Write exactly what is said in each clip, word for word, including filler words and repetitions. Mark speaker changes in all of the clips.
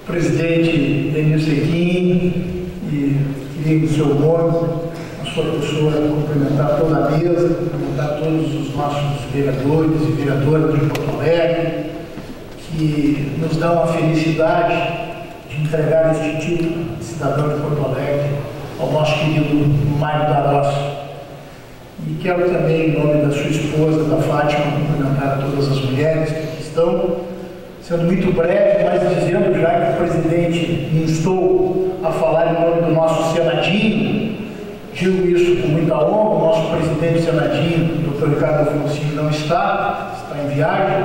Speaker 1: presidente Denis Sequim, e queria, em seu nome, a sua pessoa, cumprimentar toda a mesa, cumprimentar todos os nossos vereadores e vereadoras de Porto Alegre, que nos dão a felicidade de entregar este título de cidadão de Porto Alegre ao nosso querido Mário Darós. E quero também, em nome da sua esposa, da Fátima, cumprimentar todas as mulheres que aqui estão, sendo muito breve, mas dizendo já que o presidente me instou a falar em nome do nosso Senadinho. Digo isso com muita honra. O nosso presidente Senadinho, doutor Ricardo Alfonsini, não está, está em viagem,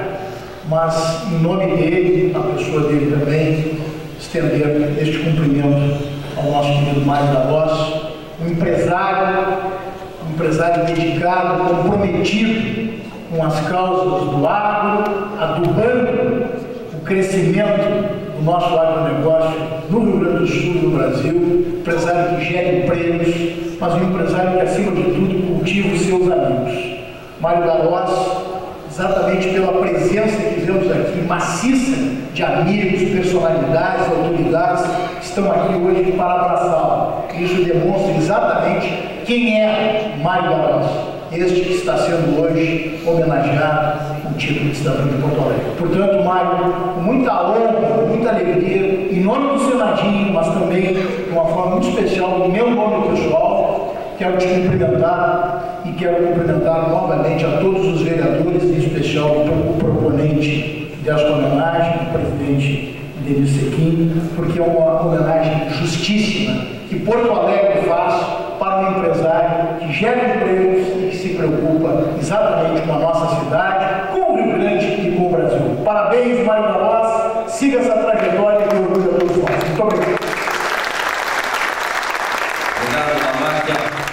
Speaker 1: mas em nome dele, a pessoa dele também, estender este cumprimento ao nosso querido Mário Darós, um empresário, um empresário dedicado, comprometido com as causas do agro, adubando o crescimento do nosso agronegócio no Rio Grande do Sul e no Brasil, empresário que gera empregos, mas um empresário que, acima de tudo, cultiva os seus amigos. Mário Darós, exatamente pela presença que vemos aqui, maciça de amigos, personalidades, autoridades, que estão aqui hoje para abraçá-lo. Isso demonstra exatamente quem é Mário Darós, este que está sendo hoje homenageado com o título de cidadão de Porto Alegre. Portanto, Mário, com muita honra, com muita alegria, em nome do Senadinho, mas também de uma forma muito especial, no meu nome pessoal, quero te cumprimentar e quero cumprimentar novamente a todos os vereadores, em especial o proponente desta homenagem, o presidente Denis Sequim, porque é uma homenagem justíssima que Porto Alegre faz para um empresário que gera empregos e que se preocupa exatamente com a nossa cidade, com o Rio Grande e com o Brasil. Parabéns, Mário Darós, siga essa trajetória que orgulha todos nós. Muito obrigado.
Speaker 2: Obrigado, Márcia.